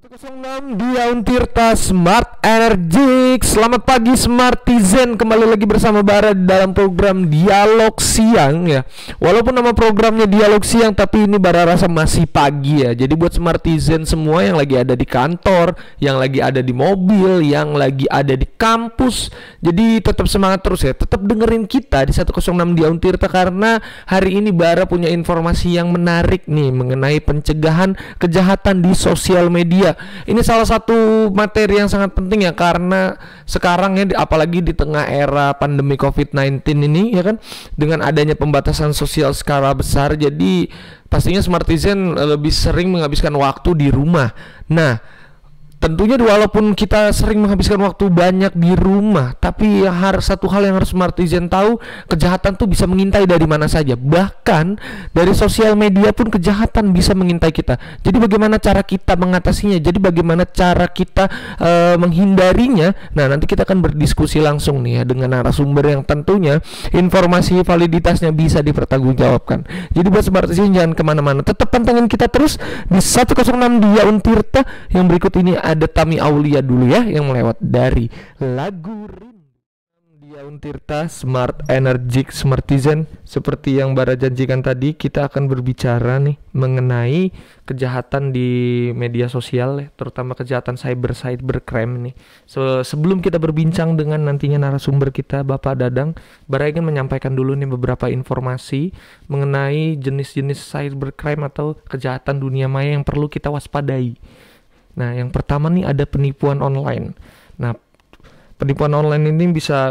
106 Dian Tirta Smart Energy. Selamat pagi Smartizen, kembali lagi bersama Bara dalam program Dialog Siang ya. Walaupun nama programnya Dialog Siang, tapi ini Bara rasa masih pagi ya. Jadi buat Smartizen semua yang lagi ada di kantor, yang lagi ada di mobil, yang lagi ada di kampus, jadi tetap semangat terus ya. Tetap dengerin kita di 106 Dian Tirta, karena hari ini Bara punya informasi yang menarik nih mengenai pencegahan kejahatan di sosial media. Ini salah satu materi yang sangat penting ya, karena sekarang ya, apalagi di tengah era pandemi COVID-19 ini ya kan, dengan adanya pembatasan sosial skala besar, jadi pastinya Smartizen lebih sering menghabiskan waktu di rumah. Nah, tentunya walaupun kita sering menghabiskan waktu banyak di rumah, tapi satu hal yang harus Smartizen tahu, kejahatan tuh bisa mengintai dari mana saja. Bahkan dari sosial media pun kejahatan bisa mengintai kita. Jadi bagaimana cara kita mengatasinya? Jadi bagaimana cara kita menghindarinya? Nah, nanti kita akan berdiskusi langsung nih ya dengan narasumber yang tentunya informasi validitasnya bisa dipertanggungjawabkan. Jadi buat Smartizen jangan kemana-mana, tetap pantengin kita terus di 106 Dian Tirta. Yang berikut ini ada Tami Aulia dulu ya, yang melewat dari lagu Dian Tirta Smart Energy. Smartizen, seperti yang Bara janjikan tadi, kita akan berbicara nih mengenai kejahatan di media sosial ya, terutama kejahatan cybercrime nih. Sebelum kita berbincang dengan nantinya narasumber kita Bapak Dadang, Bara ingin menyampaikan dulu nih beberapa informasi mengenai jenis-jenis cybercrime atau kejahatan dunia maya yang perlu kita waspadai. Nah, yang pertama nih ada penipuan online. Nah, penipuan online ini bisa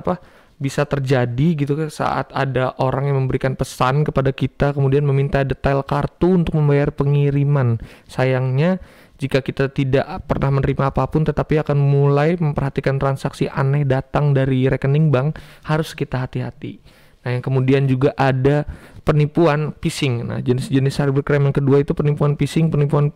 terjadi gitu kan, saat ada orang yang memberikan pesan kepada kita kemudian meminta detail kartu untuk membayar pengiriman. Sayangnya jika kita tidak pernah menerima apapun tetapi akan mulai memperhatikan transaksi aneh datang dari rekening bank, harus kita hati-hati. Nah, yang kemudian juga ada penipuan phishing. Nah, jenis-jenis cybercrime yang kedua itu penipuan phishing.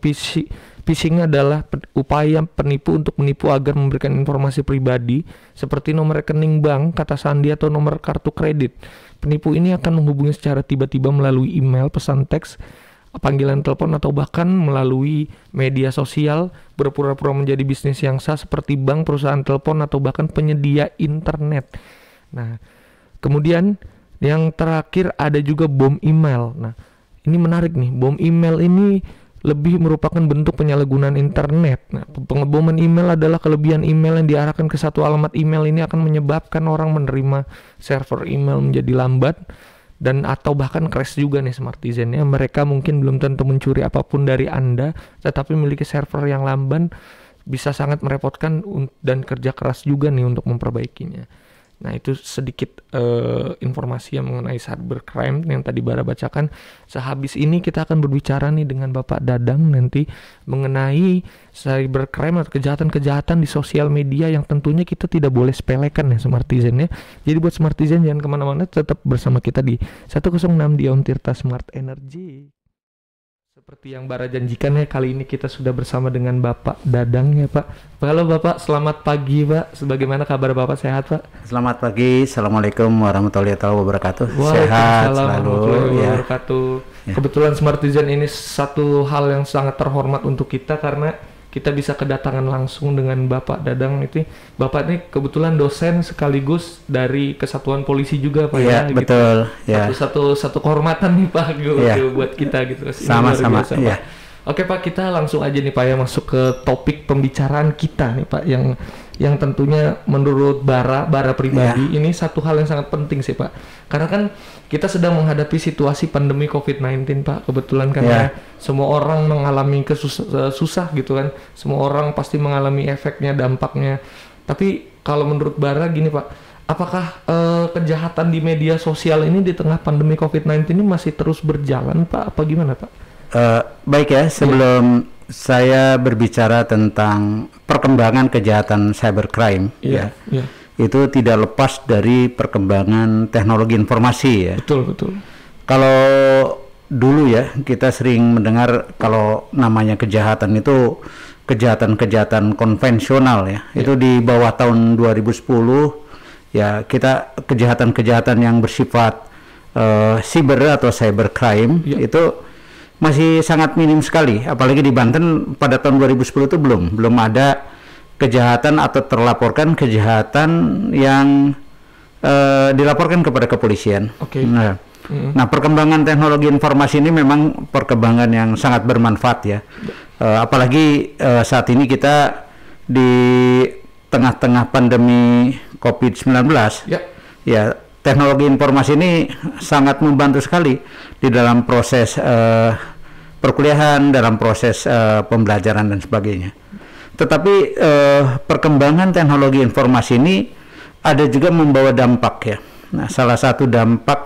Phishing adalah upaya penipu untuk menipu agar memberikan informasi pribadi seperti nomor rekening bank, kata sandi, atau nomor kartu kredit. Penipu ini akan menghubungi secara tiba-tiba melalui email, pesan teks, panggilan telepon, atau bahkan melalui media sosial, berpura-pura menjadi bisnis yang sah seperti bank, perusahaan telepon, atau bahkan penyedia internet. Nah, kemudian yang terakhir ada juga bom email. Nah, ini menarik nih. Bom email ini lebih merupakan bentuk penyalahgunaan internet. Nah, pengeboman email adalah kelebihan email yang diarahkan ke satu alamat email. Ini akan menyebabkan orang menerima server email menjadi lambat dan atau bahkan crash juga nih Smartizen ya. Mereka mungkin belum tentu mencuri apapun dari Anda, tetapi memiliki server yang lamban bisa sangat merepotkan dan kerja keras juga nih untuk memperbaikinya. Nah, itu sedikit informasi yang mengenai cybercrime yang tadi Bara bacakan. Sehabis ini kita akan berbicara nih dengan Bapak Dadang nanti mengenai cybercrime atau kejahatan-kejahatan di sosial media yang tentunya kita tidak boleh sepelekan ya Smartizen ya. Jadi buat Smartizen jangan kemana-mana, tetap bersama kita di 106 Dian Tirta Smart Energy. Seperti yang Bara janjikan ya, kali ini kita sudah bersama dengan Bapak Dadang ya Pak. Halo Bapak, selamat pagi Pak. Sebagaimana kabar Bapak, sehat Pak? Selamat pagi, Assalamualaikum warahmatullahi wabarakatuh. Sehat selalu ya. Wabarakatuh. Ya. Kebetulan Smartizen ini satu hal yang sangat terhormat untuk kita karena kita bisa kedatangan langsung dengan Bapak Dadang itu. Bapak ini kebetulan dosen sekaligus dari Kesatuan Polisi juga Pak ya. Betul. Gitu. Ya. Satu kehormatan nih Pak buat kita gitu. Sama-sama. Ya. Oke Pak, kita langsung aja nih Pak ya masuk ke topik pembicaraan kita nih Pak, yang tentunya menurut Bara pribadi ini satu hal yang sangat penting sih Pak. Karena kan kita sedang menghadapi situasi pandemi COVID-19 Pak. Kebetulan karena semua orang mengalami susah gitu kan. Semua orang pasti mengalami efeknya, dampaknya. Tapi kalau menurut Bara gini Pak, apakah kejahatan di media sosial ini di tengah pandemi COVID-19 ini masih terus berjalan Pak? Apa gimana Pak? Baik ya, sebelum saya berbicara tentang perkembangan kejahatan cybercrime itu tidak lepas dari perkembangan teknologi informasi ya. Betul. Kalau dulu ya kita sering mendengar kalau namanya kejahatan itu kejahatan konvensional ya. Itu di bawah tahun 2010 ya, kita kejahatan yang bersifat cyber atau cybercrime itu masih sangat minim sekali, apalagi di Banten pada tahun 2010 itu belum ada kejahatan atau terlaporkan kejahatan yang dilaporkan kepada kepolisian. Nah, perkembangan teknologi informasi ini memang perkembangan yang sangat bermanfaat ya. Apalagi saat ini kita di tengah-tengah pandemi COVID-19, ya teknologi informasi ini sangat membantu sekali di dalam proses perkuliahan, dalam proses pembelajaran dan sebagainya. Tetapi perkembangan teknologi informasi ini ada juga membawa dampak ya. Nah, salah satu dampak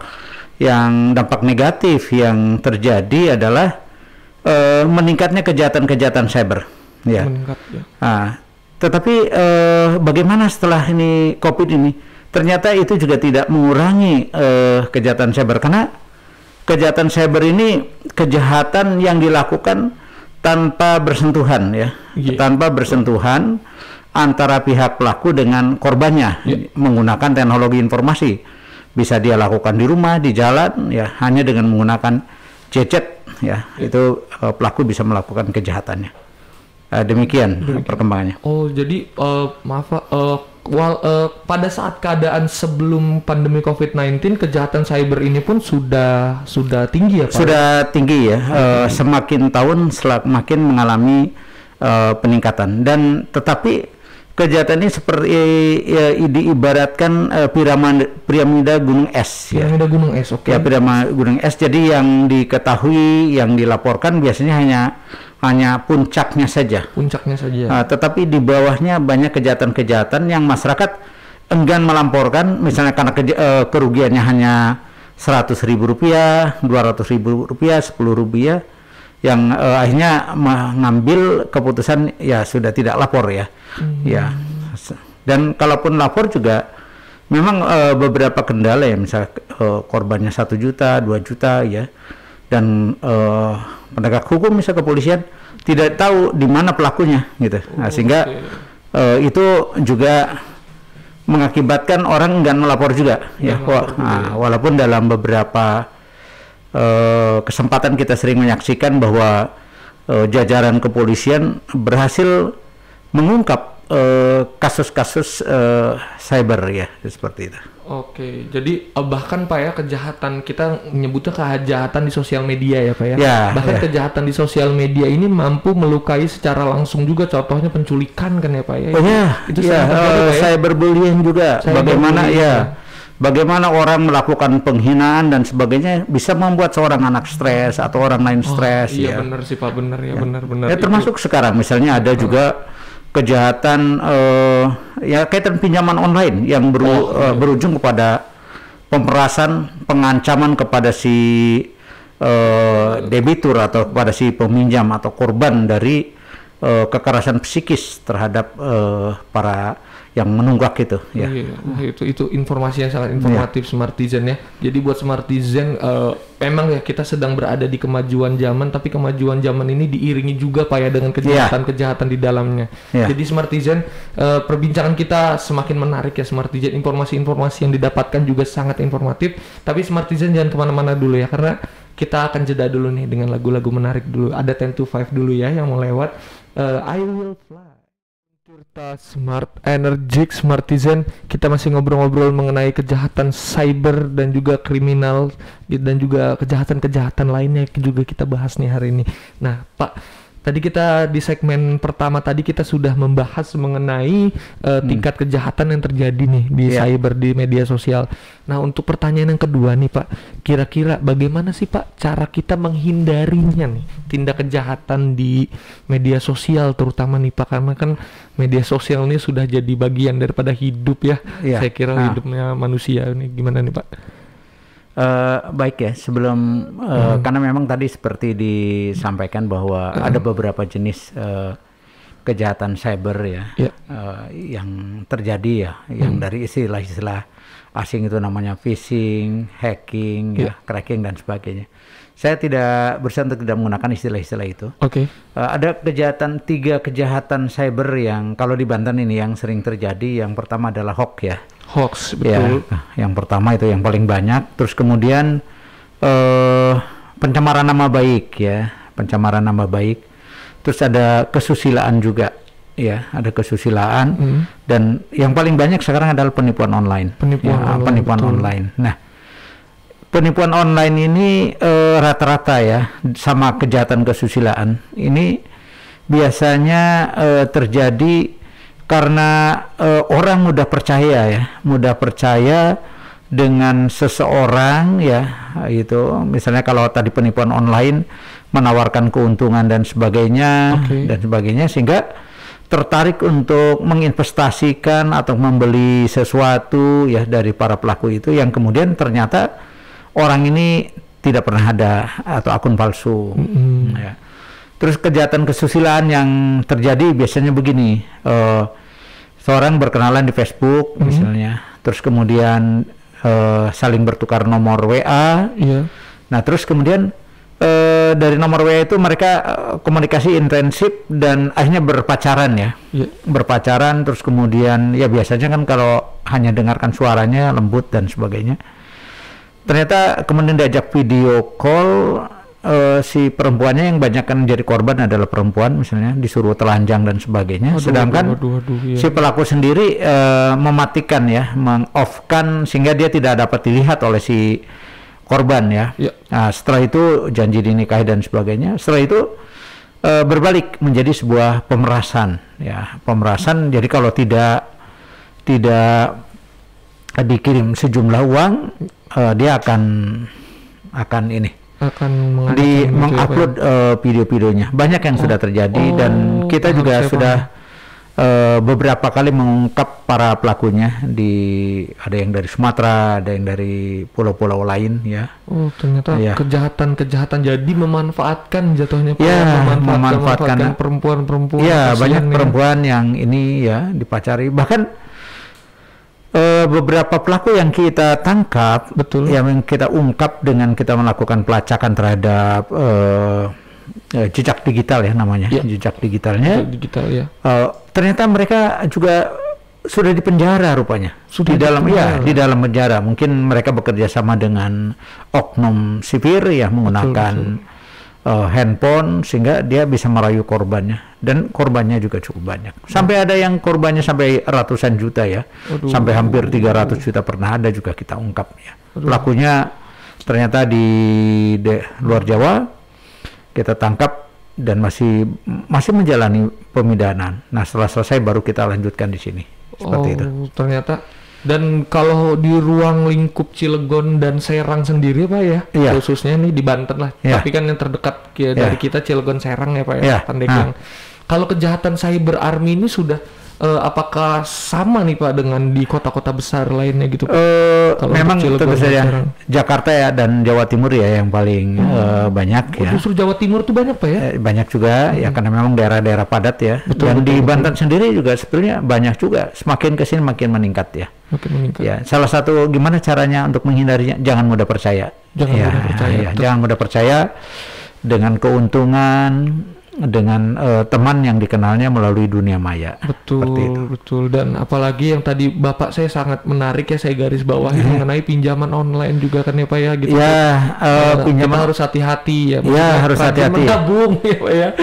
negatif yang terjadi adalah meningkatnya kejahatan-kejahatan cyber. Ya. Meningkat, ya. Nah, tetapi bagaimana setelah ini COVID ini? Ternyata itu juga tidak mengurangi kejahatan cyber, karena kejahatan cyber ini kejahatan yang dilakukan tanpa bersentuhan ya, tanpa bersentuhan antara pihak pelaku dengan korbannya menggunakan teknologi informasi. Bisa dia lakukan di rumah, di jalan ya, hanya dengan menggunakan gadget ya, itu pelaku bisa melakukan kejahatannya. Demikian perkembangannya. Oh, jadi maaf Pak, pada saat keadaan sebelum pandemi COVID-19 kejahatan cyber ini pun sudah tinggi ya Pak? Sudah tinggi ya, semakin tahun semakin mengalami peningkatan, dan tetapi kejahatan ini seperti diibaratkan piramida gunung es. Piramida gunung es, oke. Ya, piramida gunung es. Jadi yang diketahui, yang dilaporkan biasanya hanya puncaknya saja. Puncaknya saja. Tetapi di bawahnya banyak kejahatan-kejahatan yang masyarakat enggan melamporkan, misalnya karena kerugiannya hanya Rp100.000, Rp200.000, Rp10.000, yang akhirnya mengambil keputusan ya sudah tidak lapor ya. Ya. Dan kalaupun lapor juga memang beberapa kendala ya, misalnya korbannya 1 juta, 2 juta ya. Dan penegak hukum misalnya kepolisian tidak tahu di mana pelakunya gitu. Nah, sehingga itu juga mengakibatkan orang enggan melapor juga ya. Walaupun dalam beberapa kesempatan kita sering menyaksikan bahwa jajaran kepolisian berhasil mengungkap kasus-kasus cyber ya, seperti itu. Oke, jadi bahkan Pak ya, kejahatan kita menyebutnya kejahatan di sosial media ya Pak ya. Bahkan kejahatan di sosial media ini mampu melukai secara langsung juga, contohnya penculikan kan ya Pak ya. Itu cyberbullying juga. Bagaimana orang melakukan penghinaan dan sebagainya bisa membuat seorang anak stres atau orang lain stres. Iya benar sih Pak, benar ya, benar. Ya, termasuk sekarang misalnya ada juga kejahatan ya kaitan pinjaman online yang berujung kepada pemerasan, pengancaman kepada si debitur atau kepada si peminjam atau korban dari kekerasan psikis terhadap para yang menunggak itu ya. Itu informasi yang sangat informatif Smartizen ya. Jadi buat Smartizen memang ya kita sedang berada di kemajuan zaman, tapi kemajuan zaman ini diiringi juga Pak ya dengan kejahatan-kejahatan di dalamnya. Jadi Smartizen, perbincangan kita semakin menarik ya Smartizen, informasi-informasi yang didapatkan juga sangat informatif. Tapi Smartizen jangan kemana-mana dulu ya, karena kita akan jeda dulu nih dengan lagu-lagu menarik dulu. Ada 10 to 5 dulu ya yang mau lewat. I Will Fly. Tirta Smart Energik Smartizen, kita masih ngobrol-ngobrol mengenai kejahatan cyber dan juga kriminal dan juga kejahatan-kejahatan lainnya juga kita bahas nih hari ini. Nah Pak, tadi kita di segmen pertama tadi kita sudah membahas mengenai tingkat kejahatan yang terjadi nih di cyber, di media sosial. Nah untuk pertanyaan yang kedua nih Pak, kira-kira bagaimana sih Pak cara kita menghindarinya nih, tindak kejahatan di media sosial terutama nih Pak, karena kan media sosial ini sudah jadi bagian daripada hidup ya. Saya kira hidupnya manusia nih, gimana nih Pak? Baik ya, sebelum karena memang tadi seperti disampaikan bahwa ada beberapa jenis kejahatan cyber ya, yang terjadi ya, yang dari istilah-istilah asing itu namanya phishing, hacking, cracking dan sebagainya. Saya tidak berusaha untuk tidak menggunakan istilah-istilah itu. Ada 3 kejahatan cyber yang kalau di Banten ini yang sering terjadi. Yang pertama adalah hoax ya. Hoax, betul. Yang pertama itu yang paling banyak. Terus kemudian pencemaran nama baik ya, pencemaran nama baik. Terus ada kesusilaan juga ya, ada kesusilaan dan yang paling banyak sekarang adalah penipuan online. Penipuan online. Nah, penipuan online ini rata-rata ya sama kejahatan kesusilaan ini biasanya terjadi karena orang mudah percaya dengan seseorang ya, itu misalnya kalau tadi penipuan online menawarkan keuntungan dan sebagainya sehingga tertarik untuk menginvestasikan atau membeli sesuatu ya dari para pelaku itu yang kemudian ternyata orang ini tidak pernah ada atau akun palsu. Ya. Terus kejahatan kesusilaan yang terjadi biasanya begini, seorang berkenalan di Facebook misalnya, terus kemudian saling bertukar nomor WA. Nah terus kemudian dari nomor WA itu mereka komunikasi intensif dan akhirnya berpacaran ya. Berpacaran terus kemudian ya biasanya kan kalau hanya dengarkan suaranya lembut dan sebagainya, ternyata kemudian diajak video call. Si perempuannya yang banyak kan jadi korban adalah perempuan, misalnya disuruh telanjang dan sebagainya. Sedangkan si pelaku sendiri mematikan ya, meng-off-kan sehingga dia tidak dapat dilihat oleh si korban ya. Nah, setelah itu janji dinikahi dan sebagainya. Setelah itu berbalik menjadi sebuah pemerasan ya, pemerasan. Jadi kalau tidak dikirim sejumlah uang, dia akan mengupload video-videonya. Banyak yang sudah terjadi dan kita juga sudah beberapa kali mengungkap para pelakunya. Ada yang dari Sumatera, ada yang dari pulau-pulau lain ya. Ternyata kejahatan jadi memanfaatkan jatuhnya memanfaatkan perempuan-perempuan. Ya, banyak perempuan yang ini ya dipacari. Bahkan beberapa pelaku yang kita tangkap, yang kita ungkap dengan kita melakukan pelacakan terhadap jejak digital ya namanya, jejak digitalnya. Ternyata mereka juga sudah dipenjara rupanya. Di dalam penjara. Mungkin mereka bekerja sama dengan oknum sipir ya, menggunakan handphone sehingga dia bisa merayu korbannya, dan korbannya juga cukup banyak. Sampai ada yang korbannya sampai ratusan juta ya. Sampai hampir 300 juta pernah ada juga kita ungkap ya. Pelakunya ternyata di luar Jawa kita tangkap dan masih menjalani pemidanaan. Nah, setelah selesai baru kita lanjutkan di sini. Seperti itu. Ternyata. Dan kalau di ruang lingkup Cilegon dan Serang sendiri Pak ya, khususnya nih di Banten lah, tapi kan yang terdekat dari kita Cilegon Serang ya Pak ya, Pandeglang. Kalau kejahatan cyber army ini sudah apakah sama nih Pak dengan di kota-kota besar lainnya gitu Pak? Memang tentu saja Jakarta ya dan Jawa Timur ya yang paling banyak ya. Justru Jawa Timur tuh banyak Pak ya? Banyak juga ya, karena memang daerah-daerah padat ya. Dan di Banten sendiri juga sebenarnya banyak juga. Semakin kesini makin meningkat ya. Ya, salah satu gimana caranya untuk menghindarinya, jangan mudah percaya. Jangan mudah percaya dengan keuntungan, dengan teman yang dikenalnya melalui dunia maya. Betul. Dan apalagi yang tadi Bapak saya sangat menarik ya, saya garis bawahi mengenai pinjaman online juga kan ya Pak ya gitu. Pinjaman harus hati-hati ya. Harus hati-hati. Menabung ya Pak ya.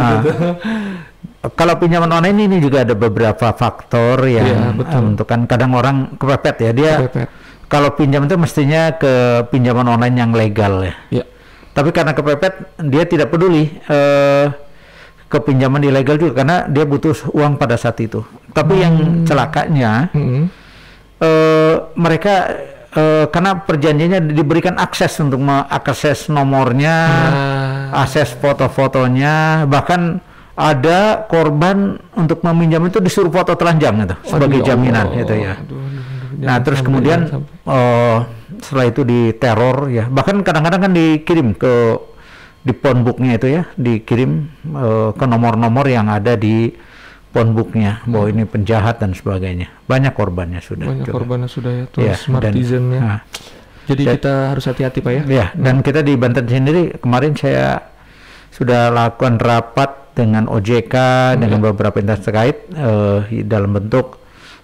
Kalau pinjaman online ini juga ada beberapa faktor yang menentukan. Kadang orang kepepet ya, dia kalau pinjam itu mestinya ke pinjaman online yang legal ya. Tapi karena kepepet dia tidak peduli ke pinjaman ilegal juga, karena dia butuh uang pada saat itu. Tapi yang celakanya mereka karena perjanjiannya diberikan akses untuk mengakses nomornya, akses foto-fotonya, bahkan ada korban untuk meminjam itu disuruh foto telanjang itu sebagai jaminan itu ya. Nah terus kemudian setelah itu diteror ya, bahkan kadang-kadang kan dikirim di phonebooknya itu ya, dikirim ke nomor-nomor yang ada di phonebooknya bahwa ini penjahat dan sebagainya. Banyak korbannya sudah. Ya, terus smartizennya. Jadi kita harus hati-hati Pak ya. Dan kita di Banten sendiri kemarin saya sudah lakukan rapat dengan OJK dengan beberapa instansi terkait dalam bentuk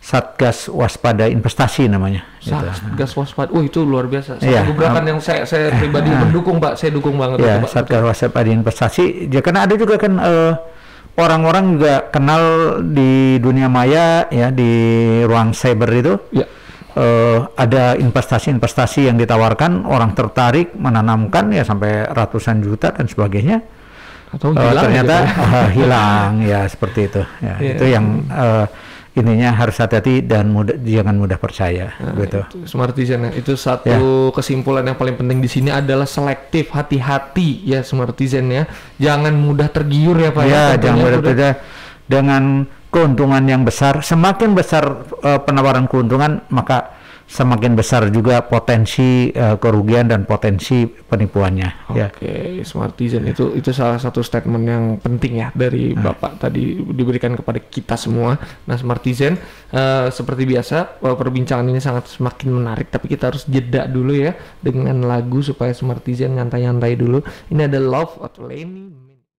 Satgas Waspada Investasi namanya. Satgas Waspada, itu luar biasa. Iya. Gebrakan yang saya pribadi mendukung Pak, saya dukung banget. Ya, Pak. Satgas Waspada Investasi. Ya, karena ada juga kan orang-orang juga kenal di dunia maya ya, di ruang cyber itu. Ya. Ada investasi-investasi yang ditawarkan, orang tertarik menanamkan ya sampai ratusan juta dan sebagainya. Atau hilang ternyata gitu. Hilang ya, seperti itu. Ya, itu yang ininya harus hati-hati dan jangan mudah percaya. Gitu. Itu Smartizen ya. Itu satu kesimpulan yang paling penting di sini adalah selektif, hati-hati ya Smartizen ya. Jangan mudah tergiur ya Pak. Ya, jangan mudah tergiur dengan keuntungan yang besar. Semakin besar penawaran keuntungan, maka semakin besar juga potensi kerugian dan potensi penipuannya. Oke, Smartizen itu salah satu statement yang penting ya dari Bapak tadi diberikan kepada kita semua. Nah, Smartizen seperti biasa perbincangan ini semakin menarik, tapi kita harus jeda dulu ya dengan lagu supaya Smartizen nyantai-nyantai dulu. Ini ada Love atau Lenny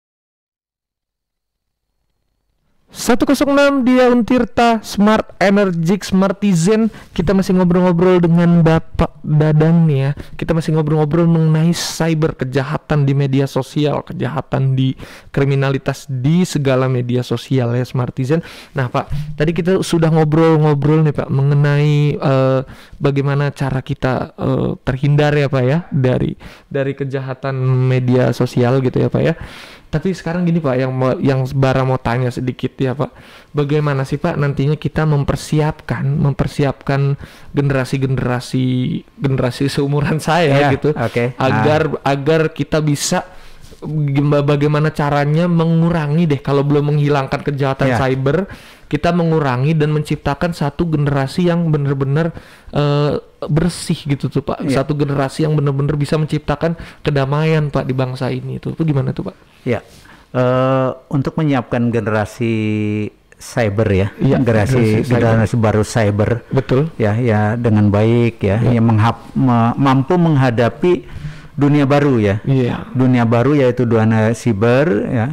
106 Dia Untirta Smart Energik Smartizen. Kita masih ngobrol-ngobrol dengan Bapak Dadang nih ya. Kita masih ngobrol-ngobrol mengenai cyber, kejahatan di media sosial, kejahatan di kriminalitas di segala media sosial ya Smartizen. Nah Pak, tadi kita sudah ngobrol-ngobrol nih Pak mengenai bagaimana cara kita terhindar ya Pak ya dari kejahatan media sosial gitu ya Pak ya. Tapi sekarang gini Pak, yang Bara mau tanya sedikit ya Pak, bagaimana sih Pak nantinya kita mempersiapkan generasi seumuran saya gitu, agar kita bisa bagaimana caranya mengurangi kalau belum menghilangkan kejahatan cyber, kita mengurangi dan menciptakan satu generasi yang benar-benar bersih gitu tuh Pak, satu generasi yang benar-benar bisa menciptakan kedamaian Pak di bangsa ini itu gimana tuh Pak? Ya, untuk menyiapkan generasi cyber ya, generasi baru cyber, betul ya dengan baik yang mampu menghadapi dunia baru ya, dunia baru yaitu dunia siber ya,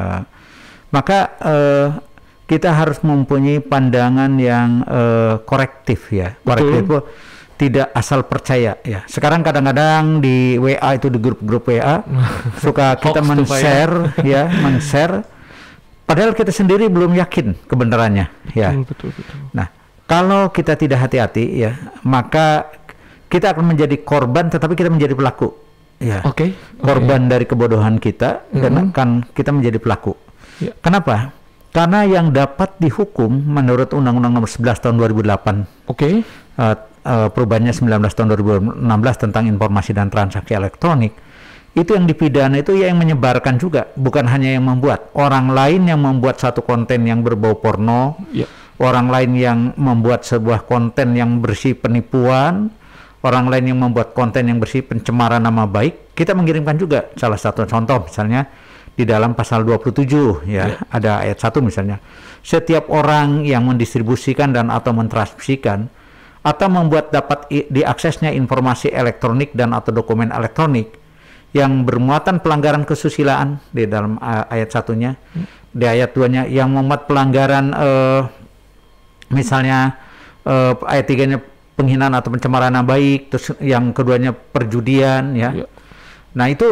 maka kita harus mempunyai pandangan yang korektif ya, korektif tidak asal percaya ya. Sekarang kadang-kadang di WA itu, di grup-grup WA suka kita men-share padahal kita sendiri belum yakin kebenarannya ya. Betul. Nah, kalau kita tidak hati-hati ya, maka kita akan menjadi korban tetapi kita menjadi pelaku ya. Korban dari kebodohan kita dan akan kita menjadi pelaku. Kenapa? Karena yang dapat dihukum menurut Undang-Undang Nomor 11 Tahun 2008. Perubahannya 19 tahun 2016 tentang informasi dan transaksi elektronik, itu yang dipidana itu yang menyebarkan juga, bukan hanya yang membuat. Orang lain yang membuat satu konten yang berbau porno, orang lain yang membuat sebuah konten yang bersih penipuan, orang lain yang membuat konten yang bersih pencemaran nama baik, kita mengirimkan juga. Salah satu contoh misalnya di dalam pasal 27 ada ayat 1 misalnya, setiap orang yang mendistribusikan dan atau mentransmisikan atau membuat dapat diaksesnya informasi elektronik dan atau dokumen elektronik yang bermuatan pelanggaran kesusilaan di dalam ayat 1-nya, di ayat 2-nya yang memuat pelanggaran misalnya ayat 3-nya penghinaan atau pencemaran nama baik, terus yang keduanya perjudian ya. Nah itu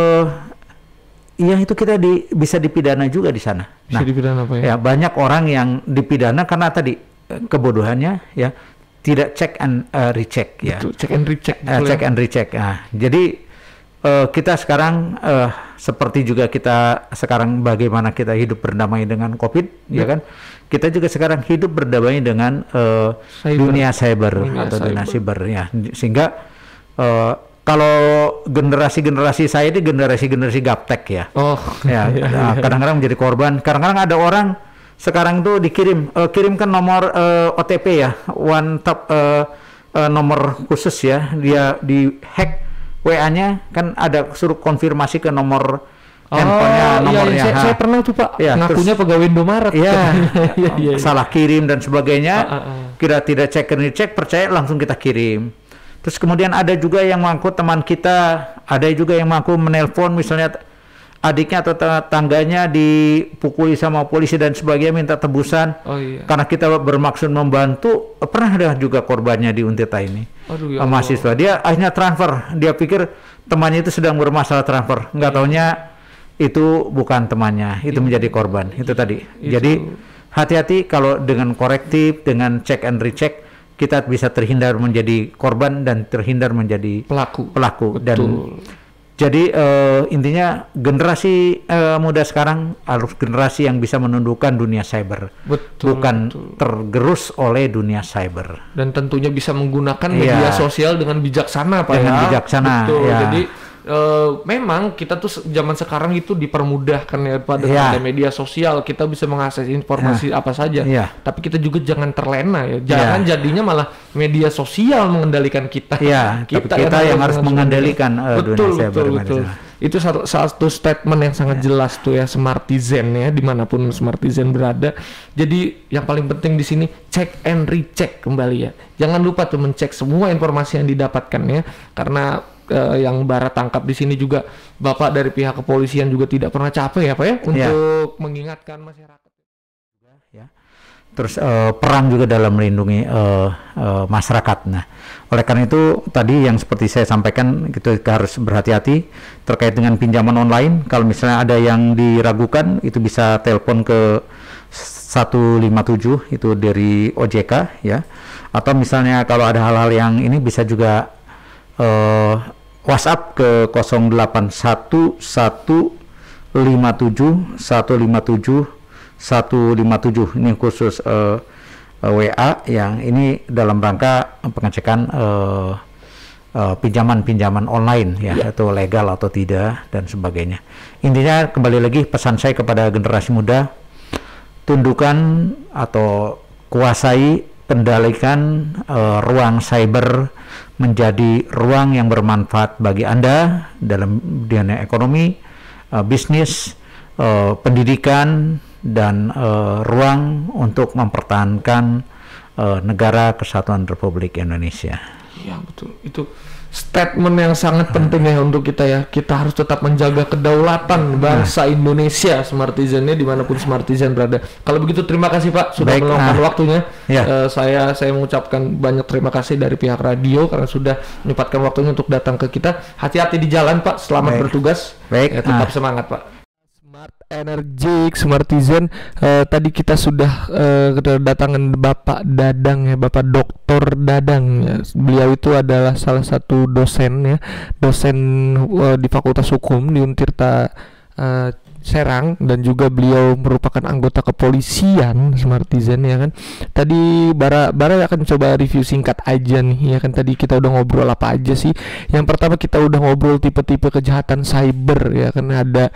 itu kita bisa dipidana juga di sana. Bisa dipidana apa ya? Banyak orang yang dipidana karena tadi kebodohannya ya, tidak check and recheck ya. Betul, check and recheck. Check and recheck. Nah, jadi kita sekarang seperti juga kita sekarang bagaimana kita hidup berdamai dengan COVID, ya kan? Kita juga sekarang hidup berdamai dengan dunia cyber atau dunia cyber ya. Sehingga kalau generasi saya ini generasi gaptek ya. Kadang-kadang menjadi korban. Kadang-kadang ada orang sekarang tuh kirimkan nomor OTP ya, one top nomor khusus ya, dia di hack WA-nya, kan ada suruh konfirmasi ke nomor handphonenya, nomornya. Saya pernah tuh Pak, ngakunya pegawai Indomaret. Salah kirim dan sebagainya. Kita tidak cek, percaya langsung kita kirim. Terus kemudian ada juga yang mengaku teman kita, ada juga yang mengaku menelpon misalnya, adiknya atau tangganya dipukuli sama polisi dan sebagainya, minta tebusan. Oh iya. Karena kita bermaksud membantu. Pernah ada juga korbannya di Untirta ini. Aduh, ya Allah. Mahasiswa. Dia akhirnya transfer. Dia pikir temannya itu sedang bermasalah, transfer. Nggak taunya itu bukan temannya. Itu menjadi korban. Itu tadi. Jadi hati-hati kalau dengan korektif, dengan check and recheck, kita bisa terhindar menjadi korban dan terhindar menjadi pelaku. Betul. Dan jadi intinya generasi muda sekarang harus generasi yang bisa menundukkan dunia cyber, bukan tergerus oleh dunia cyber. Dan tentunya bisa menggunakan media sosial dengan bijaksana, Pak. Dengan bijaksana. Betul. Ya. Jadi memang kita tuh zaman sekarang itu dipermudahkan ya Pak, dengan ada media sosial, kita bisa mengakses informasi apa saja. Tapi kita juga jangan terlena ya, jangan jadinya malah media sosial mengendalikan kita. Kita yang harus mengendalikan dunia cyber. Betul. Itu satu statement yang sangat jelas tuh ya, Smartizen ya, dimanapun Smartizen berada. Jadi yang paling penting di sini check and recheck kembali ya. Jangan lupa tuh mencek semua informasi yang didapatkan ya, karena yang Bara tangkap di sini juga Bapak dari pihak kepolisian juga tidak pernah capek ya Pak ya untuk mengingatkan masyarakat. Terus peran juga dalam melindungi masyarakat. Nah, oleh karena itu tadi yang seperti saya sampaikan, kita harus berhati-hati terkait dengan pinjaman online. Kalau misalnya ada yang diragukan, itu bisa telepon ke 157 itu dari OJK ya. Atau misalnya kalau ada hal-hal yang ini bisa juga WhatsApp ke 081157 ini khusus WA yang ini dalam rangka pengecekan pinjaman online ya, atau legal atau tidak dan sebagainya. Intinya kembali lagi pesan saya kepada generasi muda, tundukkan atau kuasai, kendalikan ruang cyber menjadi ruang yang bermanfaat bagi Anda dalam dunia ekonomi, bisnis, pendidikan, dan ruang untuk mempertahankan negara kesatuan Republik Indonesia. Ya betul, itu statement yang sangat penting ya untuk kita ya. Kita harus tetap menjaga kedaulatan bangsa Indonesia, Smartizen-nya dimanapun Smartizen berada. Kalau begitu terima kasih Pak sudah meluangkan waktunya. Saya mengucapkan banyak terima kasih dari pihak radio karena sudah menyempatkan waktunya untuk datang ke kita. Hati-hati di jalan Pak, selamat bertugas. Tetap semangat Pak. Smart Energik, Smartizen. Tadi kita sudah kedatangan Bapak Dadang ya, Bapak Dr. Dadang ya. Beliau itu adalah salah satu dosen ya, dosen di Fakultas Hukum di Untirta Serang, dan juga beliau merupakan anggota kepolisian Smartizen ya kan. Tadi Bara akan coba review singkat aja nih ya kan. Tadi kita udah ngobrol apa aja sih. Yang pertama kita udah ngobrol tipe-tipe kejahatan cyber ya kan, ada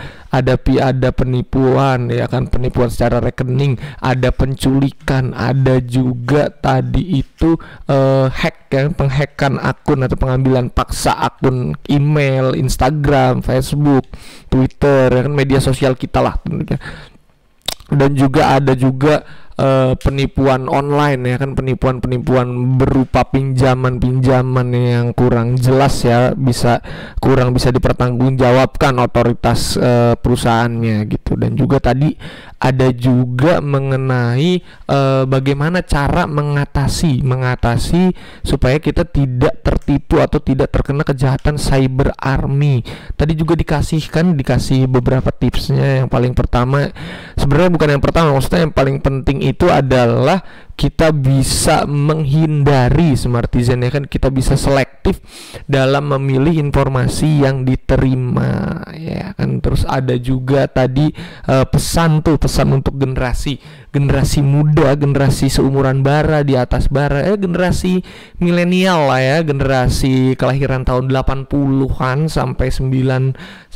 penipuan ya kan, penipuan secara rekening, ada penculikan, ada juga tadi itu hack ya, penghackan akun atau pengambilan paksa akun email, Instagram, Facebook, Twitter ya kan, media sosial kita lah tentunya. Dan juga ada juga penipuan online ya kan, penipuan berupa pinjaman yang kurang jelas ya, kurang bisa dipertanggungjawabkan otoritas perusahaannya gitu. Dan juga tadi ada juga mengenai bagaimana cara mengatasi supaya kita tidak tertipu atau tidak terkena kejahatan cyber army. Tadi juga dikasih beberapa tipsnya. Yang paling pertama, sebenarnya bukan yang pertama, maksudnya yang paling penting itu adalah kita bisa menghindari Smartizen ya kan, kita bisa selektif dalam memilih informasi yang diterima ya kan. Terus ada juga tadi pesan untuk generasi muda, generasi seumuran Bara, di atas Bara, generasi milenial lah ya, generasi kelahiran tahun 80-an sampai 99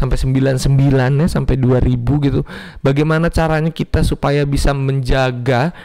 ya, sampai 2000 gitu. Bagaimana caranya kita supaya bisa menjaga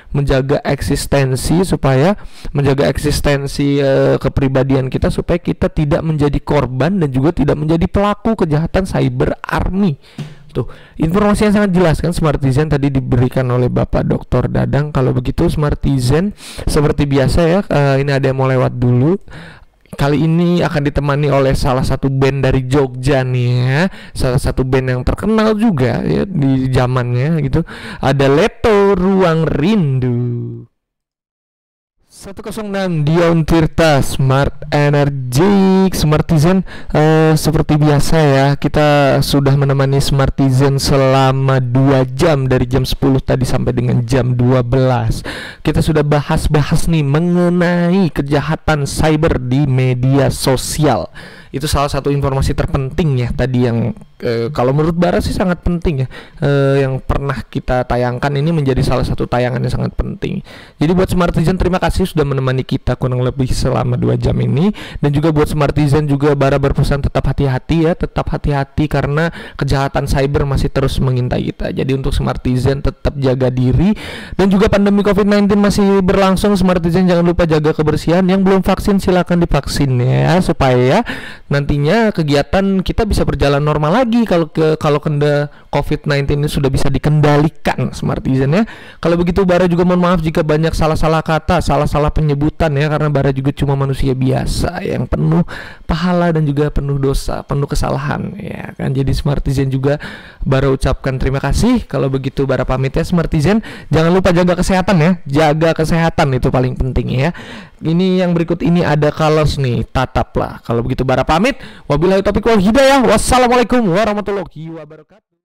eksistensi kepribadian kita, supaya kita tidak menjadi korban dan juga tidak menjadi pelaku kejahatan cyber army. Tuh, informasi yang sangat jelas kan Smartizen tadi diberikan oleh Bapak Dr. Dadang. Kalau begitu Smartizen seperti biasa ya, ini ada yang mau lewat dulu. kali ini akan ditemani oleh salah satu band dari Jogja nih ya, salah satu band yang terkenal juga ya di zamannya gitu. Ada Leto Ruang Rindu. 106 Dion Tirta Smart Energy Smartizen. Seperti biasa ya, kita sudah menemani Smartizen selama 2 jam, dari jam 10 tadi sampai dengan jam 12. Kita sudah bahas-bahas nih mengenai kejahatan cyber di media sosial. Itu salah satu informasi terpenting ya tadi yang kalau menurut Bara sih sangat penting ya, yang pernah kita tayangkan ini menjadi salah satu tayangan yang sangat penting. Jadi buat Smartizen, terima kasih sudah menemani kita kurang lebih selama 2 jam ini. Dan juga buat Smartizen juga Bara berpesan tetap hati-hati ya, tetap hati-hati karena kejahatan cyber masih terus mengintai kita. Jadi untuk Smartizen tetap jaga diri, dan juga pandemi COVID-19 masih berlangsung. Smartizen jangan lupa jaga kebersihan. Yang belum vaksin silakan divaksin ya, supaya nantinya kegiatan kita bisa berjalan normal lagi kalau kena COVID-19 ini sudah bisa dikendalikan Smartizen ya. Kalau begitu Bara juga mohon maaf jika banyak salah-salah kata, salah-salah penyebutan ya, karena Bara juga cuma manusia biasa yang penuh pahala dan juga penuh dosa, penuh kesalahan ya kan. Jadi Smartizen juga Bara ucapkan terima kasih. Kalau begitu Bara pamit ya Smartizen. Jangan lupa jaga kesehatan ya, jaga kesehatan itu paling penting ya. Ini yang berikut ini ada Colors nih, tataplah. Kalau begitu Bara pamit. Wabillahi taufiq wal hidayah. Wassalamualaikum warahmatullahi wabarakatuh.